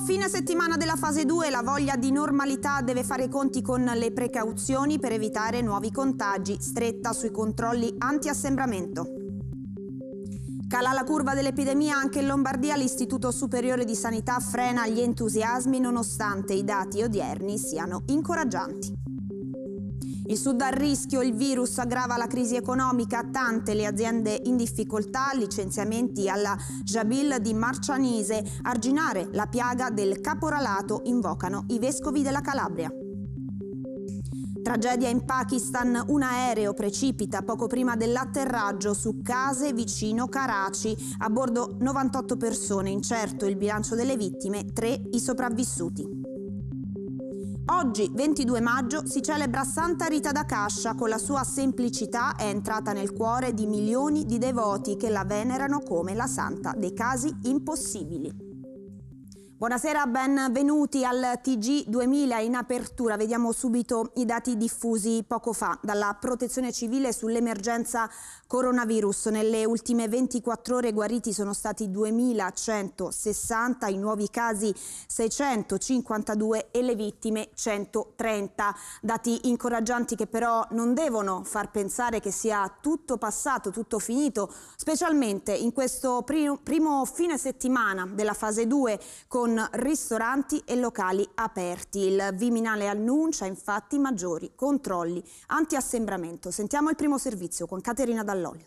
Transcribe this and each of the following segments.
fine settimana della fase 2, la voglia di normalità deve fare i conti con le precauzioni per evitare nuovi contagi, stretta sui controlli anti-assembramento. Cala la curva dell'epidemia anche in Lombardia, l'Istituto Superiore di Sanità frena gli entusiasmi nonostante i dati odierni siano incoraggianti. Il Sud a rischio, il virus aggrava la crisi economica, tante le aziende in difficoltà, licenziamenti alla Jabil di Marcianise, arginare la piaga del caporalato invocano i vescovi della Calabria. Tragedia in Pakistan, un aereo precipita poco prima dell'atterraggio su case vicino Karachi, a bordo 98 persone, incerto il bilancio delle vittime, 3 i sopravvissuti. Oggi, 22 maggio, si celebra Santa Rita da Cascia. Con la sua semplicità è entrata nel cuore di milioni di devoti che la venerano come la santa dei casi impossibili. Buonasera, benvenuti al TG 2000. In apertura vediamo subito i dati diffusi poco fa dalla Protezione Civile sull'emergenza coronavirus. Nelle ultime 24 ore guariti sono stati 2160, i nuovi casi 652 e le vittime 130. Dati incoraggianti che però non devono far pensare che sia tutto passato, tutto finito, specialmente in questo primo fine settimana della fase 2 con ristoranti e locali aperti. Il Viminale annuncia infatti maggiori controlli anti-assembramento. Sentiamo il primo servizio con Caterina Dall'Olio.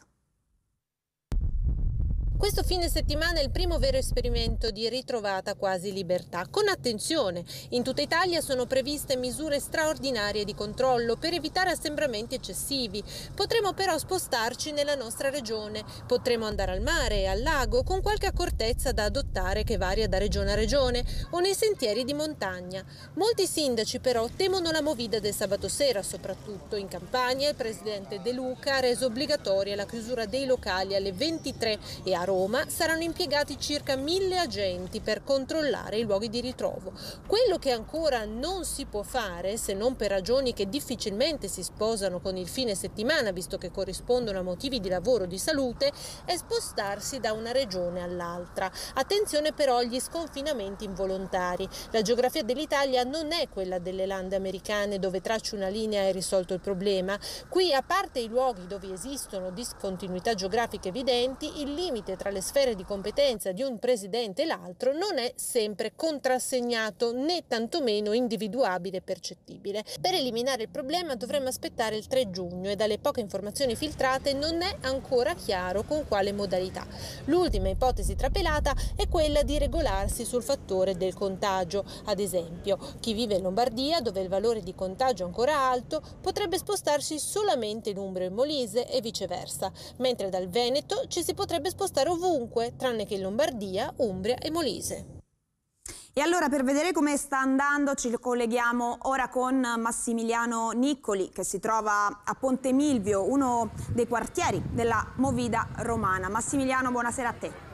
Questo fine settimana è il primo vero esperimento di ritrovata quasi libertà. Con attenzione, in tutta Italia sono previste misure straordinarie di controllo per evitare assembramenti eccessivi. Potremo però spostarci nella nostra regione, potremo andare al mare e al lago con qualche accortezza da adottare che varia da regione a regione o nei sentieri di montagna. Molti sindaci però temono la movida del sabato sera, soprattutto in Campania. Il presidente De Luca ha reso obbligatoria la chiusura dei locali alle 23 e a Roma saranno impiegati circa 1000 agenti per controllare i luoghi di ritrovo. Quello che ancora non si può fare, se non per ragioni che difficilmente si sposano con il fine settimana, visto che corrispondono a motivi di lavoro o di salute, è spostarsi da una regione all'altra. Attenzione però agli sconfinamenti involontari. La geografia dell'Italia non è quella delle lande americane dove tracci una linea e hai risolto il problema. Qui, a parte i luoghi dove esistono discontinuità geografiche evidenti, il limite tra le sfere di competenza di un presidente e l'altro non è sempre contrassegnato né tantomeno individuabile e percettibile. Per eliminare il problema dovremmo aspettare il 3 giugno e dalle poche informazioni filtrate non è ancora chiaro con quale modalità. L'ultima ipotesi trapelata è quella di regolarsi sul fattore del contagio. Ad esempio, chi vive in Lombardia, dove il valore di contagio è ancora alto, potrebbe spostarsi solamente in Umbria e Molise e viceversa, mentre dal Veneto ci si potrebbe spostare ovunque, tranne che in Lombardia, Umbria e Molise. E allora, per vedere come sta andando, ci colleghiamo ora con Massimiliano Niccoli, che si trova a Ponte Milvio, uno dei quartieri della Movida Romana. Massimiliano, buonasera a te.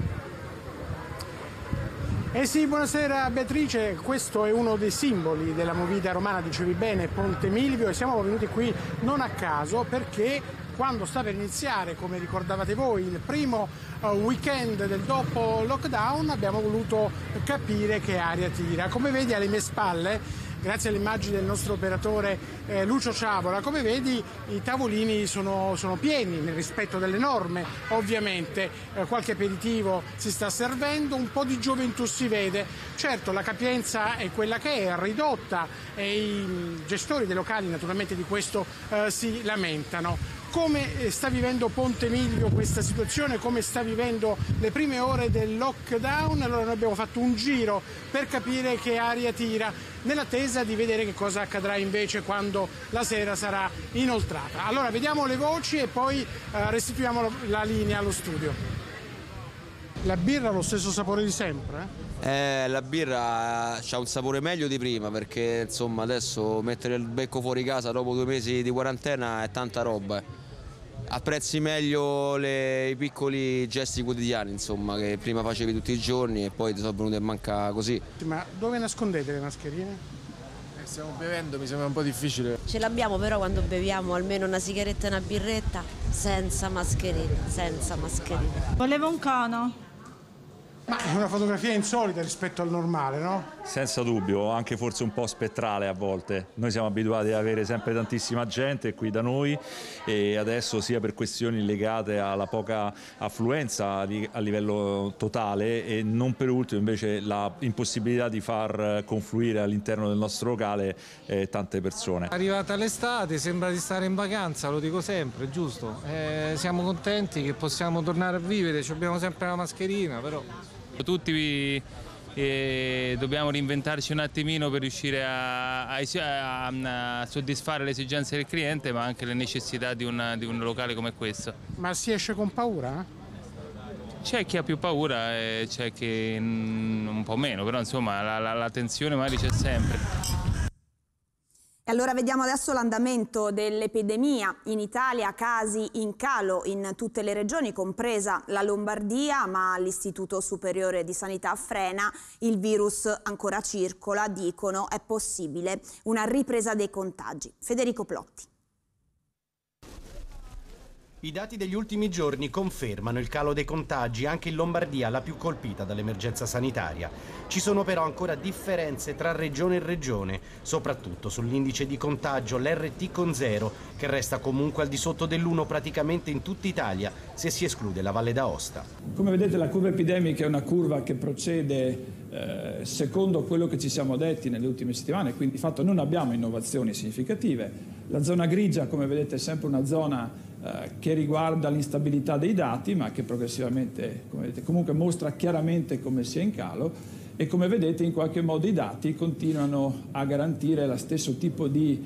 Sì, buonasera Beatrice, questo è uno dei simboli della Movida Romana, dicevi bene, Ponte Milvio, e siamo venuti qui non a caso perché quando sta per iniziare, come ricordavate voi, il primo weekend del dopo lockdown, abbiamo voluto capire che aria tira. Come vedi alle mie spalle, grazie alle immagini del nostro operatore Lucio Ciavola, come vedi i tavolini sono pieni nel rispetto delle norme, ovviamente qualche aperitivo si sta servendo, un po' di gioventù si vede. Certo, la capienza è quella che è ridotta e i gestori dei locali naturalmente di questo si lamentano. Come sta vivendo Ponte Milvio questa situazione? Come sta vivendo le prime ore del lockdown? Allora noi abbiamo fatto un giro per capire che aria tira, nell'attesa di vedere che cosa accadrà invece quando la sera sarà inoltrata. Allora vediamo le voci e poi restituiamo la linea allo studio. La birra ha lo stesso sapore di sempre? La birra ha un sapore meglio di prima, perché insomma adesso mettere il becco fuori casa dopo 2 mesi di quarantena è tanta roba. Apprezzi meglio i piccoli gesti quotidiani, insomma, che prima facevi tutti i giorni e poi ti sono venuti a mancare così. Ma dove nascondete le mascherine? Stiamo bevendo, mi sembra un po' difficile. Ce l'abbiamo però quando beviamo almeno una sigaretta e una birretta senza mascherina, senza mascherina. Volevo un cono. Ma è una fotografia insolita rispetto al normale, no? Senza dubbio, anche forse un po' spettrale a volte. Noi siamo abituati ad avere sempre tantissima gente qui da noi e adesso, sia per questioni legate alla poca affluenza a livello totale e non per ultimo invece la impossibilità di far confluire all'interno del nostro locale tante persone. Arrivata l'estate sembra di stare in vacanza, lo dico sempre, giusto? Siamo contenti che possiamo tornare a vivere, abbiamo sempre la mascherina, però... Tutti dobbiamo reinventarci un attimino per riuscire a soddisfare le esigenze del cliente, ma anche le necessità di un locale come questo. Ma si esce con paura? C'è chi ha più paura e c'è chi un po' meno, però insomma la tensione magari c'è sempre. E allora vediamo adesso l'andamento dell'epidemia. In Italia casi in calo in tutte le regioni, compresa la Lombardia, ma l'Istituto Superiore di Sanità frena, il virus ancora circola, dicono è possibile una ripresa dei contagi. Federico Plotti. I dati degli ultimi giorni confermano il calo dei contagi anche in Lombardia, la più colpita dall'emergenza sanitaria. Ci sono però ancora differenze tra regione e regione, soprattutto sull'indice di contagio, l'RT con 0, che resta comunque al di sotto dell'1 praticamente in tutta Italia, se si esclude la Valle d'Aosta. Come vedete, la curva epidemica è una curva che procede secondo quello che ci siamo detti nelle ultime settimane, quindi di fatto non abbiamo innovazioni significative. La zona grigia, come vedete, è sempre una zona che riguarda l'instabilità dei dati, ma che progressivamente, come vedete, comunque mostra chiaramente come sia in calo, e come vedete in qualche modo i dati continuano a garantire lo stesso tipo di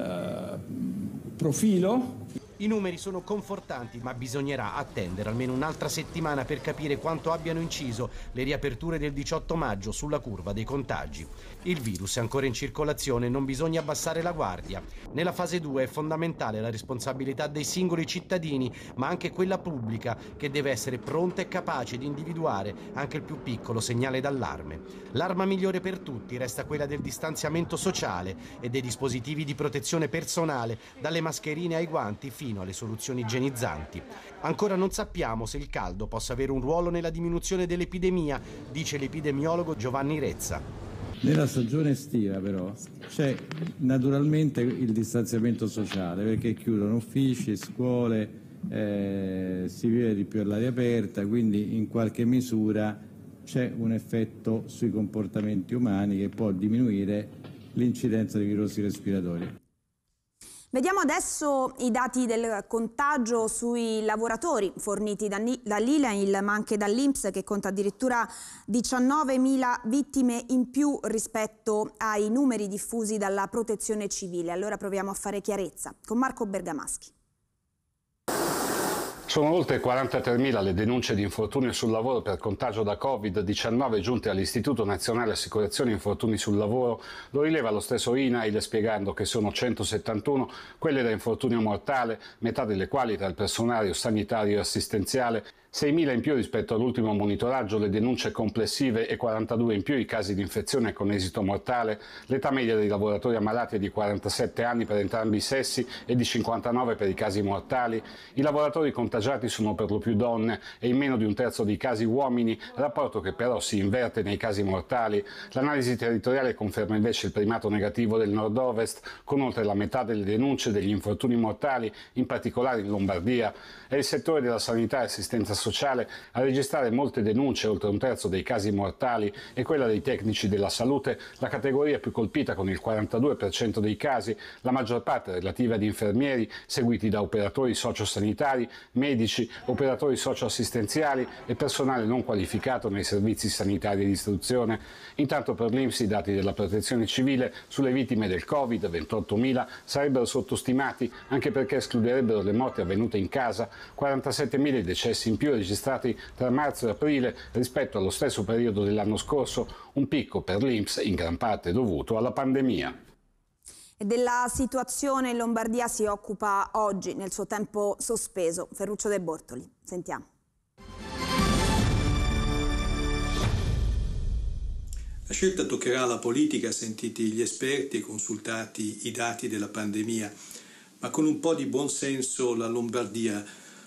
profilo. I numeri sono confortanti, ma bisognerà attendere almeno un'altra settimana per capire quanto abbiano inciso le riaperture del 18 maggio sulla curva dei contagi. Il virus è ancora in circolazione e non bisogna abbassare la guardia. Nella fase 2 è fondamentale la responsabilità dei singoli cittadini, ma anche quella pubblica, che deve essere pronta e capace di individuare anche il più piccolo segnale d'allarme. L'arma migliore per tutti resta quella del distanziamento sociale e dei dispositivi di protezione personale, dalle mascherine ai guanti fino alle soluzioni igienizzanti. Ancora non sappiamo se il caldo possa avere un ruolo nella diminuzione dell'epidemia, dice l'epidemiologo Giovanni Rezza. Nella stagione estiva però c'è naturalmente il distanziamento sociale, perché chiudono uffici, scuole, si vive di più all'aria aperta, quindi in qualche misura c'è un effetto sui comportamenti umani che può diminuire l'incidenza di virosi respiratori. Vediamo adesso i dati del contagio sui lavoratori forniti dall'INAIL ma anche dall'INPS, che conta addirittura 19.000 vittime in più rispetto ai numeri diffusi dalla Protezione Civile. Allora proviamo a fare chiarezza con Marco Bergamaschi. Sono oltre 43.000 le denunce di infortunio sul lavoro per contagio da Covid-19 giunte all'Istituto Nazionale Assicurazione Infortuni sul Lavoro. Lo rileva lo stesso INAIL, spiegando che sono 171 quelle da infortunio mortale, metà delle quali tra il personale sanitario e assistenziale. 6.000 in più rispetto all'ultimo monitoraggio le denunce complessive e 42 in più i casi di infezione con esito mortale. L'età media dei lavoratori ammalati è di 47 anni per entrambi i sessi e di 59 per i casi mortali. I lavoratori contagiati sono per lo più donne e in meno di un terzo dei casi uomini, rapporto che però si inverte nei casi mortali. L'analisi territoriale conferma invece il primato negativo del nord-ovest, con oltre la metà delle denunce degli infortuni mortali, in particolare in Lombardia. È il settore della sanità e assistenza sociale a registrare molte denunce, oltre un terzo dei casi mortali, e quella dei tecnici della salute, la categoria più colpita con il 42% dei casi, la maggior parte relativa ad infermieri, seguiti da operatori sociosanitari, medici, operatori socioassistenziali e personale non qualificato nei servizi sanitari di istruzione. Intanto per l'INPS i dati della Protezione Civile sulle vittime del Covid, 28.000, sarebbero sottostimati, anche perché escluderebbero le morti avvenute in casa, 47.000 i decessi in più registrati tra marzo e aprile rispetto allo stesso periodo dell'anno scorso, un picco per l'INPS in gran parte dovuto alla pandemia. E della situazione in Lombardia si occupa oggi, nel suo tempo sospeso, Ferruccio De Bortoli. Sentiamo. La scelta toccherà alla politica, sentiti gli esperti e consultati i dati della pandemia, ma con un po' di buonsenso la Lombardia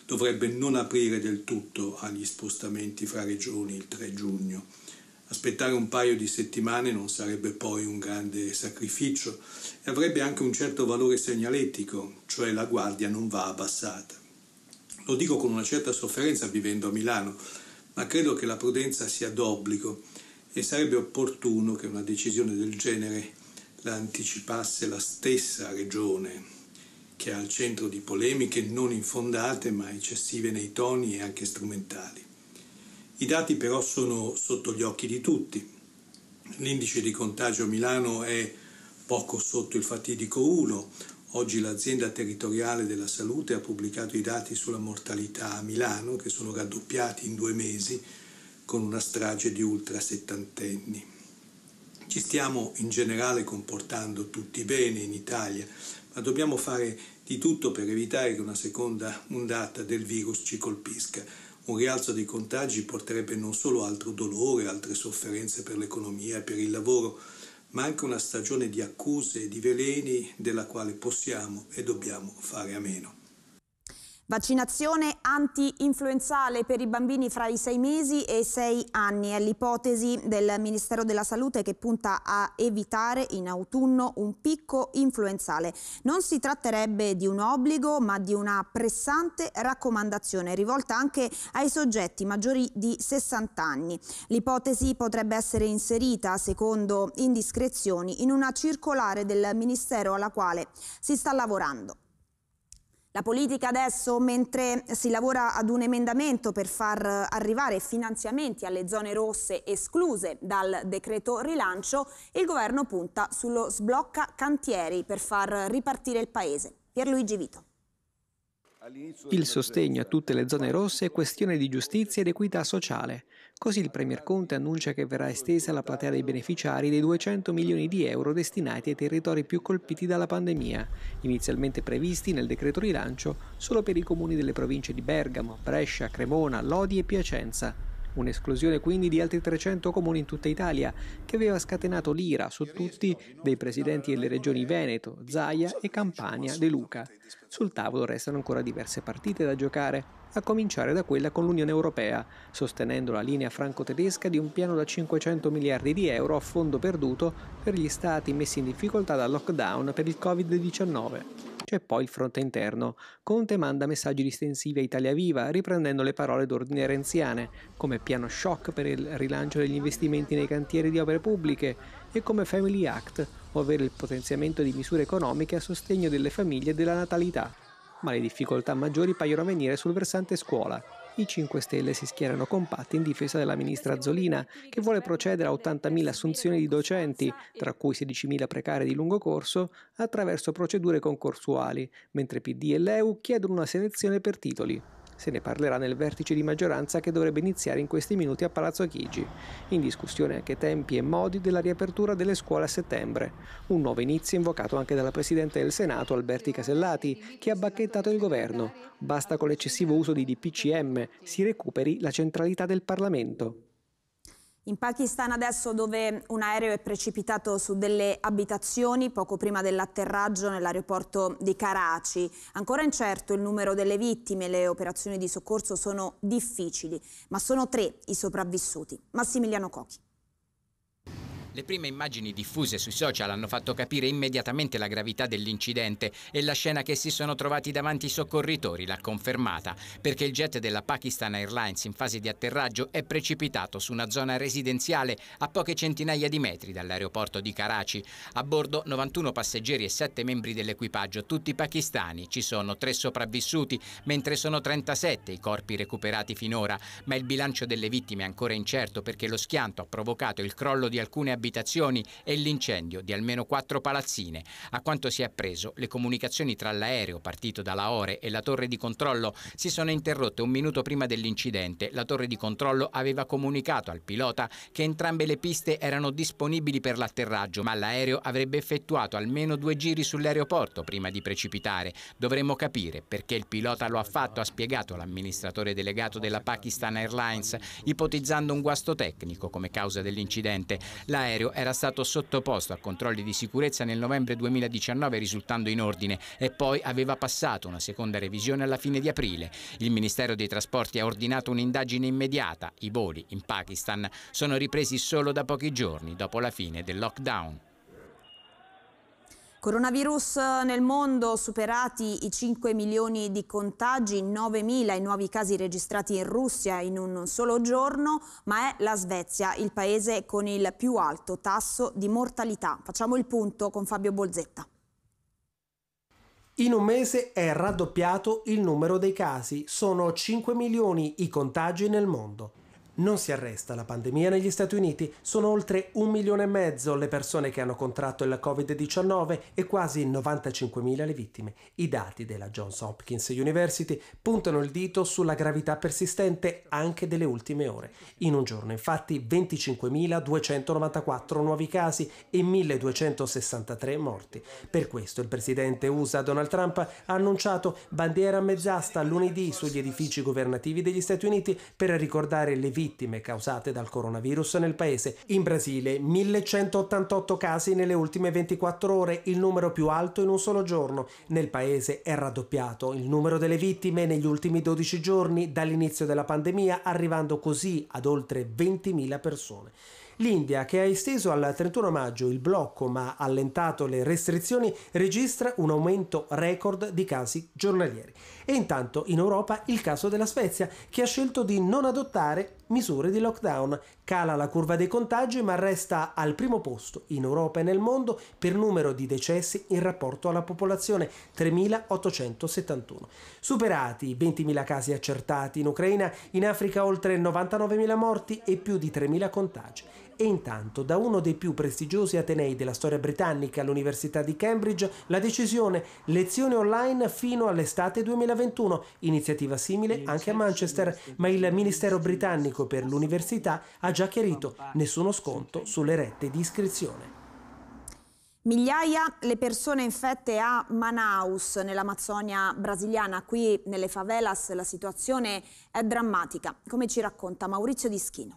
dovrebbe non aprire del tutto agli spostamenti fra regioni il 3 giugno. Aspettare un paio di settimane non sarebbe poi un grande sacrificio e avrebbe anche un certo valore segnaletico, cioè la guardia non va abbassata. Lo dico con una certa sofferenza vivendo a Milano, ma credo che la prudenza sia d'obbligo e sarebbe opportuno che una decisione del genere la anticipasse la stessa regione, che è al centro di polemiche non infondate ma eccessive nei toni e anche strumentali. I dati però sono sotto gli occhi di tutti. L'indice di contagio a Milano è poco sotto il fatidico 1. Oggi l'azienda territoriale della salute ha pubblicato i dati sulla mortalità a Milano, che sono raddoppiati in 2 mesi, con una strage di ultrasettantenni. Ci stiamo in generale comportando tutti bene in Italia, ma dobbiamo fare di tutto per evitare che una seconda ondata del virus ci colpisca. Un rialzo dei contagi porterebbe non solo altro dolore, altre sofferenze per l'economia e per il lavoro, ma anche una stagione di accuse e di veleni della quale possiamo e dobbiamo fare a meno. Vaccinazione anti-influenzale per i bambini fra i 6 mesi e i 6 anni è l'ipotesi del Ministero della Salute che punta a evitare in autunno un picco influenzale. Non si tratterebbe di un obbligo ma di una pressante raccomandazione rivolta anche ai soggetti maggiori di 60 anni. L'ipotesi potrebbe essere inserita, secondo indiscrezioni, in una circolare del Ministero alla quale si sta lavorando. La politica adesso, mentre si lavora ad un emendamento per far arrivare finanziamenti alle zone rosse escluse dal decreto rilancio, il governo punta sullo sblocca cantieri per far ripartire il paese. Pierluigi Vito. Il sostegno a tutte le zone rosse è questione di giustizia ed equità sociale. Così il Premier Conte annuncia che verrà estesa la platea dei beneficiari dei 200 milioni di euro destinati ai territori più colpiti dalla pandemia, inizialmente previsti nel decreto rilancio solo per i comuni delle province di Bergamo, Brescia, Cremona, Lodi e Piacenza. Un'esclusione quindi di altri 300 comuni in tutta Italia, che aveva scatenato l'ira su tutti dei presidenti delle regioni Veneto, Zaia e Campania De Luca. Sul tavolo restano ancora diverse partite da giocare, a cominciare da quella con l'Unione Europea, sostenendo la linea franco-tedesca di un piano da 500 miliardi di euro a fondo perduto per gli stati messi in difficoltà dal lockdown per il Covid-19. C'è poi il fronte interno. Conte manda messaggi distensivi a Italia Viva, riprendendo le parole d'ordine renziane, come piano shock per il rilancio degli investimenti nei cantieri di opere pubbliche e come Family Act, ovvero il potenziamento di misure economiche a sostegno delle famiglie e della natalità. Ma le difficoltà maggiori paiono venire sul versante scuola. I 5 Stelle si schierano compatti in difesa della ministra Azzolina, che vuole procedere a 80.000 assunzioni di docenti, tra cui 16.000 precari di lungo corso, attraverso procedure concorsuali, mentre PD e LeU chiedono una selezione per titoli. Se ne parlerà nel vertice di maggioranza che dovrebbe iniziare in questi minuti a Palazzo Chigi. In discussione anche tempi e modi della riapertura delle scuole a settembre. Un nuovo inizio invocato anche dalla Presidente del Senato, Alberti Casellati, che ha bacchettato il governo. Basta con l'eccessivo uso di DPCM, si recuperi la centralità del Parlamento. In Pakistan adesso, dove un aereo è precipitato su delle abitazioni poco prima dell'atterraggio nell'aeroporto di Karachi. Ancora incerto il numero delle vittime, le operazioni di soccorso sono difficili, ma sono 3 i sopravvissuti. Massimiliano Cocchi. Le prime immagini diffuse sui social hanno fatto capire immediatamente la gravità dell'incidente e la scena che si sono trovati davanti i soccorritori l'ha confermata, perché il jet della Pakistan Airlines in fase di atterraggio è precipitato su una zona residenziale a poche centinaia di metri dall'aeroporto di Karachi. A bordo 91 passeggeri e 7 membri dell'equipaggio, tutti pakistani. Ci sono 3 sopravvissuti, mentre sono 37 i corpi recuperati finora, ma il bilancio delle vittime è ancora incerto perché lo schianto ha provocato il crollo di alcune abitazioni e l'incendio di almeno 4 palazzine. A quanto si è appreso, le comunicazioni tra l'aereo partito da Lahore e la torre di controllo si sono interrotte un minuto prima dell'incidente. La torre di controllo aveva comunicato al pilota che entrambe le piste erano disponibili per l'atterraggio, ma l'aereo avrebbe effettuato almeno 2 giri sull'aeroporto prima di precipitare. Dovremmo capire perché il pilota lo ha fatto, ha spiegato l'amministratore delegato della Pakistan Airlines, ipotizzando un guasto tecnico come causa dell'incidente. L'aereo L'aereo era stato sottoposto a controlli di sicurezza nel novembre 2019 risultando in ordine e poi aveva passato una seconda revisione alla fine di aprile. Il Ministero dei Trasporti ha ordinato un'indagine immediata. I voli in Pakistan sono ripresi solo da pochi giorni dopo la fine del lockdown. Coronavirus nel mondo, superati i 5 milioni di contagi, 9.000 i nuovi casi registrati in Russia in un solo giorno, ma è la Svezia il paese con il più alto tasso di mortalità. Facciamo il punto con Fabio Bolzetta. In un mese è raddoppiato il numero dei casi, sono 5 milioni i contagi nel mondo. Non si arresta la pandemia negli Stati Uniti, sono oltre 1,5 milioni le persone che hanno contratto il Covid-19 e quasi 95.000 le vittime. I dati della Johns Hopkins University puntano il dito sulla gravità persistente anche delle ultime ore. In un giorno infatti 25.294 nuovi casi e 1.263 morti. Per questo il presidente USA Donald Trump ha annunciato bandiera a mezz'asta lunedì sugli edifici governativi degli Stati Uniti per ricordare le vittime causate dal coronavirus nel paese. In Brasile 1.188 casi nelle ultime 24 ore, il numero più alto in un solo giorno. Nel paese è raddoppiato il numero delle vittime negli ultimi 12 giorni dall'inizio della pandemia, arrivando così ad oltre 20.000 persone. L'India, che ha esteso al 31 maggio il blocco ma ha allentato le restrizioni, registra un aumento record di casi giornalieri. E intanto in Europa il caso della Svezia, che ha scelto di non adottare misure di lockdown. Cala la curva dei contagi ma resta al primo posto in Europa e nel mondo per numero di decessi in rapporto alla popolazione, 3.871. Superati i 20.000 casi accertati in Ucraina, in Africa oltre 99.000 morti e più di 3.000 contagi. E intanto da uno dei più prestigiosi atenei della storia britannica, l'Università di Cambridge, la decisione lezioni online fino all'estate 2021, iniziativa simile anche a Manchester, ma il Ministero britannico per l'università ha già chiarito nessuno sconto sulle rette di iscrizione. Migliaia le persone infette a Manaus, nell'Amazzonia brasiliana. Qui nelle favelas la situazione è drammatica, come ci racconta Maurizio Dischino.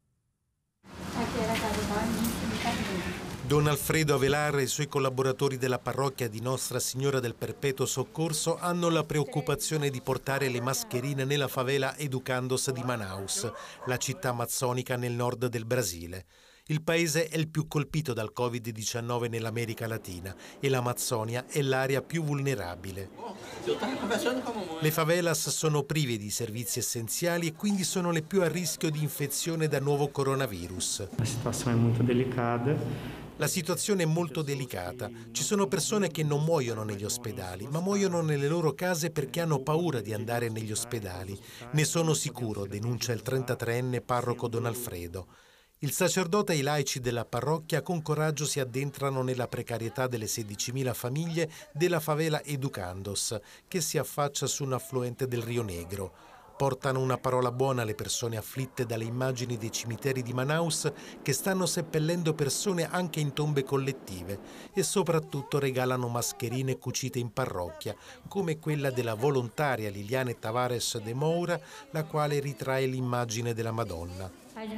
Don Alfredo Avelar e i suoi collaboratori della parrocchia di Nostra Signora del Perpetuo Soccorso hanno la preoccupazione di portare le mascherine nella favela Educandos di Manaus, la città amazzonica nel nord del Brasile. Il paese è il più colpito dal Covid-19 nell'America Latina e l'Amazzonia è l'area più vulnerabile. Le favelas sono prive di servizi essenziali e quindi sono le più a rischio di infezione da nuovo coronavirus. La situazione è molto delicata. La situazione è molto delicata. Ci sono persone che non muoiono negli ospedali, ma muoiono nelle loro case perché hanno paura di andare negli ospedali. Ne sono sicuro, denuncia il 33enne parroco Don Alfredo. Il sacerdote e i laici della parrocchia con coraggio si addentrano nella precarietà delle 16.000 famiglie della favela Educandos, che si affaccia su un affluente del Rio Negro. Portano una parola buona alle persone afflitte dalle immagini dei cimiteri di Manaus che stanno seppellendo persone anche in tombe collettive e soprattutto regalano mascherine cucite in parrocchia, come quella della volontaria Liliane Tavares de Moura, la quale ritrae l'immagine della Madonna.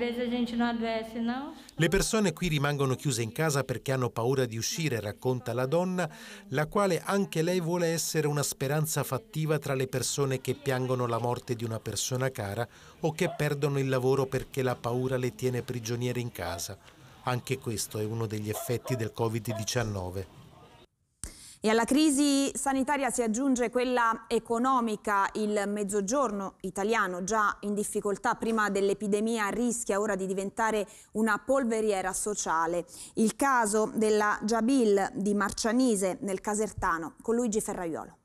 Le persone qui rimangono chiuse in casa perché hanno paura di uscire, racconta la donna, la quale anche lei vuole essere una speranza fattiva tra le persone che piangono la morte di una persona cara o che perdono il lavoro perché la paura le tiene prigioniere in casa. Anche questo è uno degli effetti del Covid-19. E alla crisi sanitaria si aggiunge quella economica. Il mezzogiorno italiano, già in difficoltà prima dell'epidemia, rischia ora di diventare una polveriera sociale. Il caso della Jabil di Marcianise nel Casertano, con Luigi Ferraiuolo.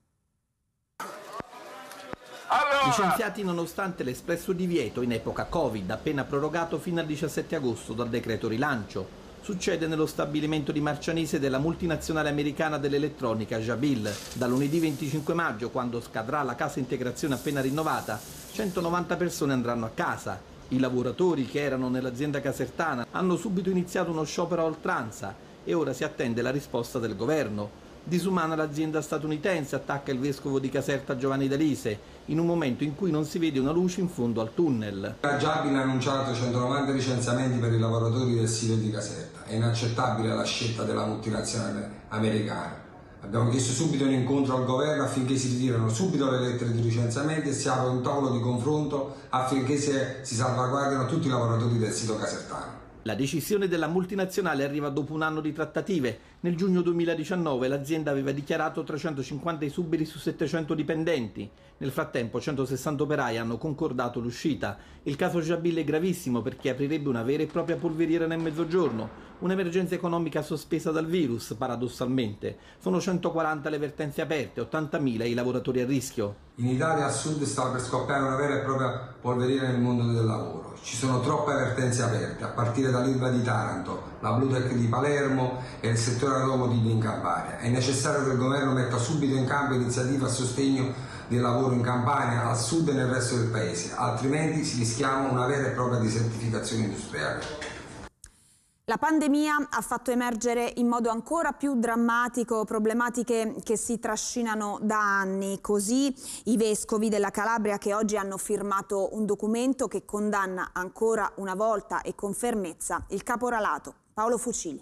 Licenziati nonostante l'espresso divieto in epoca Covid, appena prorogato fino al 17 agosto dal decreto rilancio. Succede nello stabilimento di Marcianise della multinazionale americana dell'elettronica Jabil. Da lunedì 25 maggio, quando scadrà la cassa integrazione appena rinnovata, 190 persone andranno a casa. I lavoratori che erano nell'azienda casertana hanno subito iniziato uno sciopero a oltranza e ora si attende la risposta del governo. Disumana l'azienda statunitense, attacca il vescovo di Caserta Giovanni D'Alise, in un momento in cui non si vede una luce in fondo al tunnel. La Jabil ha annunciato 190 licenziamenti per i lavoratori del sito di Caserta È inaccettabile la scelta della multinazionale americana. Abbiamo chiesto subito un incontro al governo affinché si ritirino subito le lettere di licenziamento e si apra un tavolo di confronto affinché si salvaguardino tutti i lavoratori del sito casertano. La decisione della multinazionale arriva dopo un anno di trattative. Nel giugno 2019 l'azienda aveva dichiarato 350 esuberi su 700 dipendenti. Nel frattempo 160 operai hanno concordato l'uscita. Il caso Jabil è gravissimo perché aprirebbe una vera e propria polveriera nel Mezzogiorno. Un'emergenza economica sospesa dal virus, paradossalmente. Sono 140 le vertenze aperte, 80.000 i lavoratori a rischio. In Italia al sud sta per scoppiare una vera e propria polveriera nel mondo del lavoro. Ci sono troppe vertenze aperte, a partire dall'Ilva di Taranto, la Blutec di Palermo e il settore automotivo in Campania. È necessario che il governo metta subito in campo iniziative a sostegno del lavoro in Campania, al sud e nel resto del paese, altrimenti si rischiamo una vera e propria desertificazione industriale. La pandemia ha fatto emergere in modo ancora più drammatico problematiche che si trascinano da anni. Così i vescovi della Calabria, che oggi hanno firmato un documento che condanna ancora una volta e con fermezza il caporalato. Paolo Fucili.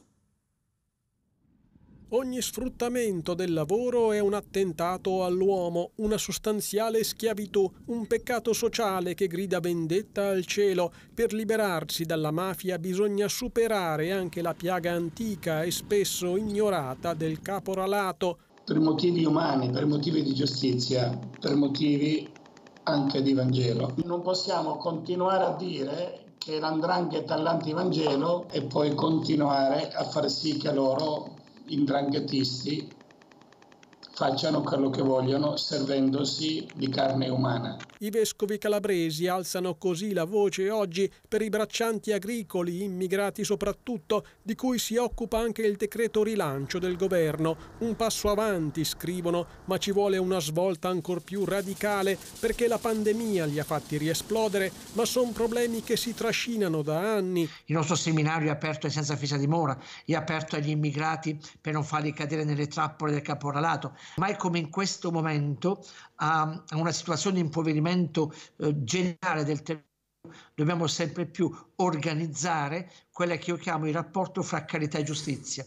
Ogni sfruttamento del lavoro è un attentato all'uomo, una sostanziale schiavitù, un peccato sociale che grida vendetta al cielo. Per liberarsi dalla mafia bisogna superare anche la piaga antica e spesso ignorata del caporalato. Per motivi umani, per motivi di giustizia, per motivi anche di Vangelo. Non possiamo continuare a dire che l''ndrangheta è l'antivangelo e poi continuare a far sì che loro, i 'ndranghetisti, facciano quello che vogliono servendosi di carne umana. I vescovi calabresi alzano così la voce oggi per i braccianti agricoli, immigrati soprattutto, di cui si occupa anche il decreto rilancio del governo. Un passo avanti, scrivono, ma ci vuole una svolta ancor più radicale perché la pandemia li ha fatti riesplodere, ma sono problemi che si trascinano da anni. Il nostro seminario è aperto ai senza fissa dimora, è aperto agli immigrati per non farli cadere nelle trappole del caporalato. Mai come in questo momento, a una situazione di impoverimento generale del territorio, dobbiamo sempre più organizzare quella che io chiamo il rapporto fra carità e giustizia.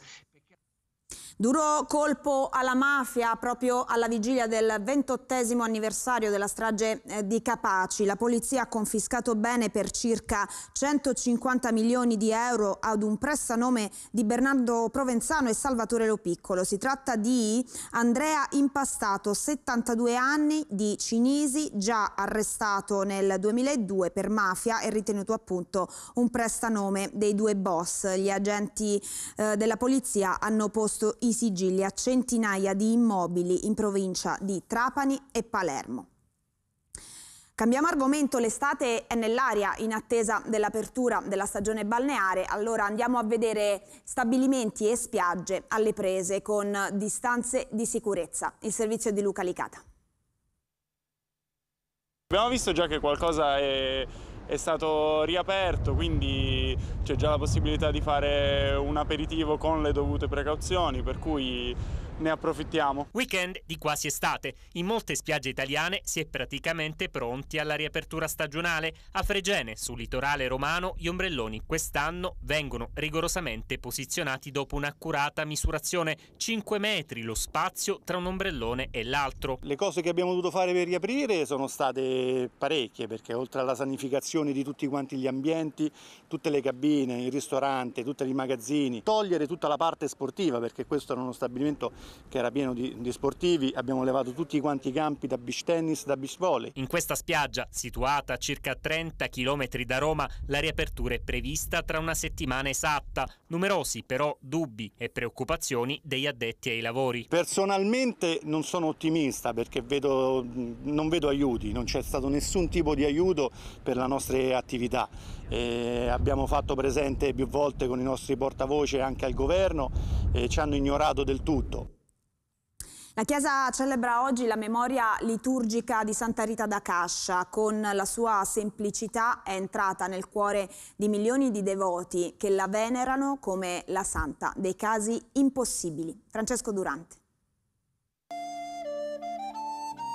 Duro colpo alla mafia proprio alla vigilia del 28° anniversario della strage di Capaci. La polizia ha confiscato bene per circa 150 milioni di euro ad un prestanome di Bernardo Provenzano e Salvatore Lo Piccolo. Si tratta di Andrea Impastato, 72 anni, di Cinisi, già arrestato nel 2002 per mafia e ritenuto appunto un prestanome dei due boss. Gli agenti della polizia hanno posto i sigilli a centinaia di immobili in provincia di Trapani e Palermo. Cambiamo argomento, l'estate è nell'aria in attesa dell'apertura della stagione balneare. Allora andiamo a vedere stabilimenti e spiagge alle prese con distanze di sicurezza. Il servizio di Luca Licata. Abbiamo visto già che qualcosa è stato riaperto, quindi c'è già la possibilità di fare un aperitivo con le dovute precauzioni, per cui ne approfittiamo. Weekend di quasi estate. In molte spiagge italiane si è praticamente pronti alla riapertura stagionale. A Fregene, sul litorale romano, gli ombrelloni quest'anno vengono rigorosamente posizionati dopo un'accurata misurazione. 5 metri lo spazio tra un ombrellone e l'altro. Le cose che abbiamo dovuto fare per riaprire sono state parecchie, perché oltre alla sanificazione di tutti quanti gli ambienti, tutte le cabine, il ristorante, tutti i magazzini, togliere tutta la parte sportiva, perché questo era uno stabilimento che era pieno di sportivi. Abbiamo levato tutti quanti i campi da beach tennis, da beach volley. In questa spiaggia, situata a circa 30 km da Roma, la riapertura è prevista tra una settimana esatta. Numerosi però dubbi e preoccupazioni degli addetti ai lavori. Personalmente non sono ottimista, perché non vedo aiuti, non c'è stato nessun tipo di aiuto per le nostre attività. Abbiamo fatto presente più volte con i nostri portavoce anche al governo e ci hanno ignorato del tutto. La Chiesa celebra oggi la memoria liturgica di Santa Rita da Cascia. Con la sua semplicità è entrata nel cuore di milioni di devoti che la venerano come la santa dei casi impossibili. Francesco Durante.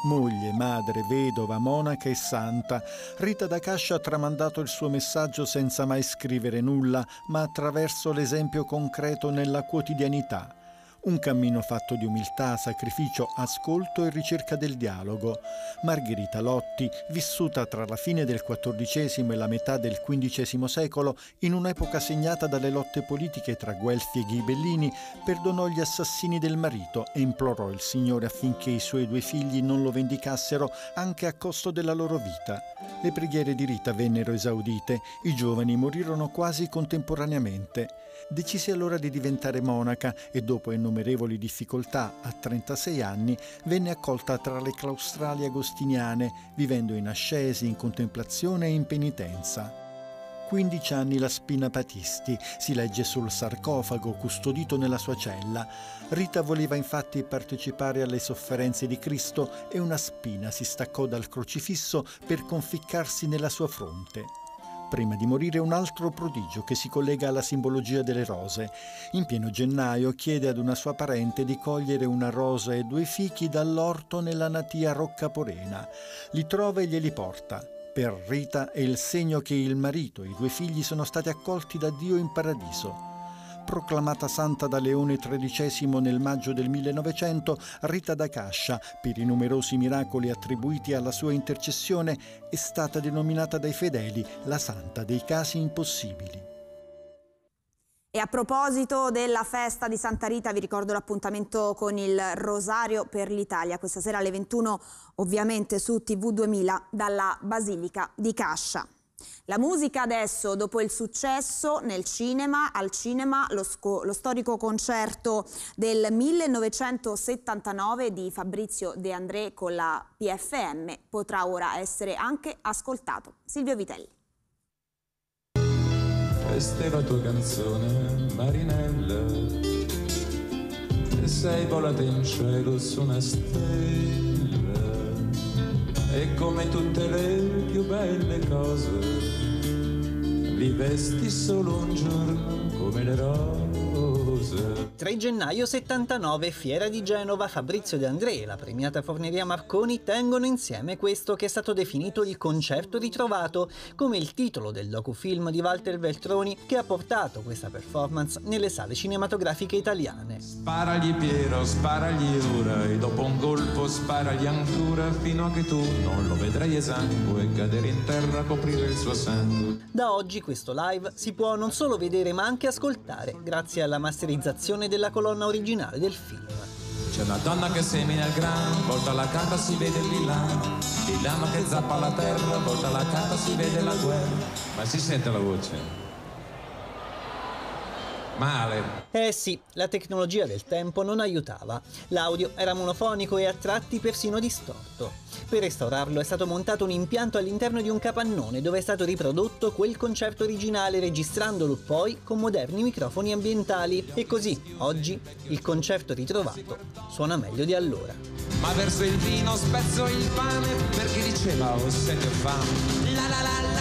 Moglie, madre, vedova, monaca e santa, Rita da Cascia ha tramandato il suo messaggio senza mai scrivere nulla, ma attraverso l'esempio concreto nella quotidianità. Un cammino fatto di umiltà, sacrificio, ascolto e ricerca del dialogo. Margherita Lotti, vissuta tra la fine del XIV e la metà del XV secolo, in un'epoca segnata dalle lotte politiche tra Guelfi e Ghibellini, perdonò gli assassini del marito e implorò il Signore affinché i suoi 2 figli non lo vendicassero anche a costo della loro vita. Le preghiere di Rita vennero esaudite, i giovani morirono quasi contemporaneamente. Decise allora di diventare monaca e dopo innumerevoli difficoltà, a 36 anni, venne accolta tra le claustrali agostiniane, vivendo in ascesi, in contemplazione e in penitenza. 15 anni la spina Patisti, si legge sul sarcofago custodito nella sua cella. Rita voleva infatti partecipare alle sofferenze di Cristo e una spina si staccò dal crocifisso per conficcarsi nella sua fronte. Prima di morire un altro prodigio che si collega alla simbologia delle rose. In pieno gennaio chiede ad una sua parente di cogliere una rosa e 2 fichi dall'orto nella natia Roccaporena. Li trova e glieli porta. Per Rita è il segno che il marito e i 2 figli sono stati accolti da Dio in paradiso. Proclamata santa da Leone XIII nel maggio del 1900, Rita da Cascia, per i numerosi miracoli attribuiti alla sua intercessione, è stata denominata dai fedeli la santa dei casi impossibili. E a proposito della festa di Santa Rita, vi ricordo l'appuntamento con il Rosario per l'Italia, questa sera alle 21, ovviamente su TV 2000, dalla Basilica di Cascia. La musica adesso, dopo il successo nel cinema, al cinema, lo storico concerto del 1979 di Fabrizio De André con la PFM potrà ora essere anche ascoltato. Silvio Vitelli. Questa è la tua canzone, Marinella, e sei volata in cielo su una stella. E come tutte le più belle cose, li vesti solo un giorno come le rose. 3 gennaio 79, Fiera di Genova, Fabrizio De André e la premiata Forneria Marconi tengono insieme questo che è stato definito il concerto ritrovato, come il titolo del docufilm di Walter Veltroni che ha portato questa performance nelle sale cinematografiche italiane. Sparagli Piero, sparagli ora, e dopo un colpo sparagli ancora, fino a che tu non lo vedrai esangue e cadere in terra a coprire il suo sangue. Da oggi questo live si può non solo vedere ma anche ascoltare, grazie alla masterizzazione della colonna originale del film. C'è una donna che semina il gran, volta la carta si vede il villano che zappa la terra, volta la carta si vede la guerra. Ma si sente la voce? Male. Eh sì, la tecnologia del tempo non aiutava. L'audio era monofonico e a tratti persino distorto. Per restaurarlo è stato montato un impianto all'interno di un capannone dove è stato riprodotto quel concerto originale, registrandolo poi con moderni microfoni ambientali. E così, oggi, il concerto ritrovato suona meglio di allora. Ma verso il vino spezzo il pane per chi diceva ho sete e fame. La la la